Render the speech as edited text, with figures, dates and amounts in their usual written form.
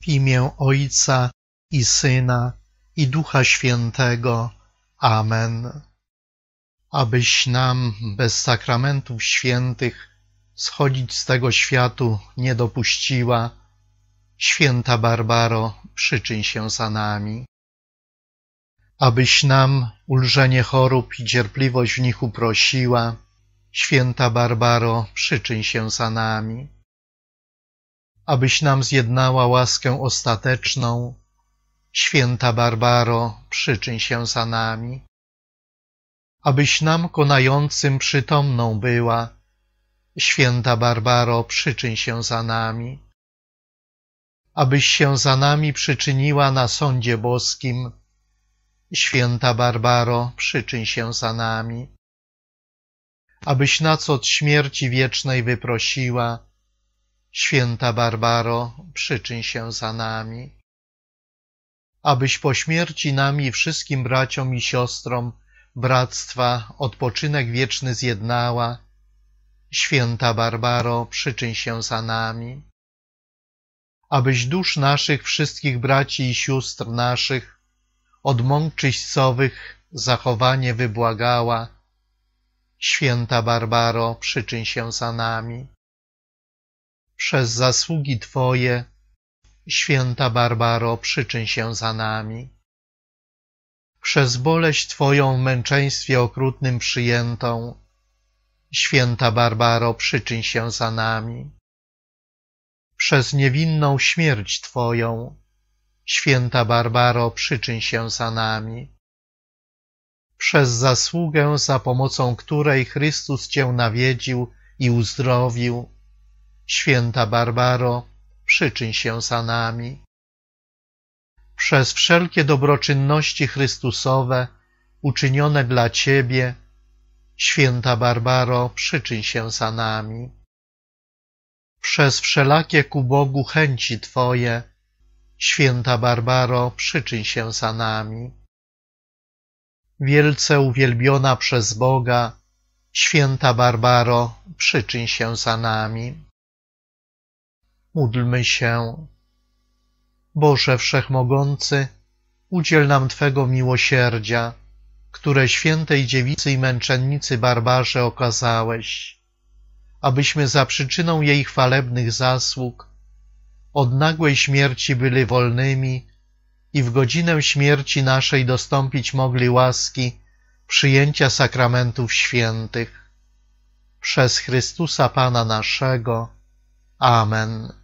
W imię Ojca i Syna, i Ducha Świętego. Amen. Abyś nam bez sakramentów świętych schodzić z tego światu nie dopuściła, święta Barbaro, przyczyń się za nami. Abyś nam ulżenie chorób i cierpliwość w nich uprosiła, święta Barbaro, przyczyń się za nami. Abyś nam zjednała łaskę ostateczną, święta Barbaro, przyczyń się za nami. Abyś nam konającym przytomną była, święta Barbaro, przyczyń się za nami. Abyś się za nami przyczyniła na sądzie boskim, święta Barbaro, przyczyń się za nami. Abyś nas od śmierci wiecznej wyprosiła, święta Barbaro, przyczyń się za nami. Abyś po śmierci nam i wszystkim braciom i siostrom bractwa odpoczynek wieczny zjednała, święta Barbaro, przyczyń się za nami. Abyś dusz naszych wszystkich braci i sióstr naszych od mąk czyścowych zachowanie wybłagała, święta Barbaro, przyczyń się za nami. Przez zasługi Twoje, święta Barbaro, przyczyń się za nami. Przez boleść Twoją w męczeństwie okrutnym przyjętą, święta Barbaro, przyczyń się za nami. Przez niewinną śmierć Twoją, święta Barbaro, przyczyń się za nami. Przez zasługę, za pomocą której Chrystus Cię nawiedził i uzdrowił, święta Barbaro, przyczyń się za nami. Przez wszelkie dobroczynności Chrystusowe uczynione dla Ciebie, święta Barbaro, przyczyń się za nami. Przez wszelakie ku Bogu chęci Twoje, święta Barbaro, przyczyń się za nami. Wielce uwielbiona przez Boga, święta Barbaro, przyczyń się za nami. Módlmy się. Boże Wszechmogący, udziel nam Twego miłosierdzia, które świętej dziewicy i męczennicy Barbarze okazałeś, abyśmy za przyczyną jej chwalebnych zasług od nagłej śmierci byli wolnymi i w godzinę śmierci naszej dostąpić mogli łaski przyjęcia sakramentów świętych. Przez Chrystusa Pana naszego. Amen.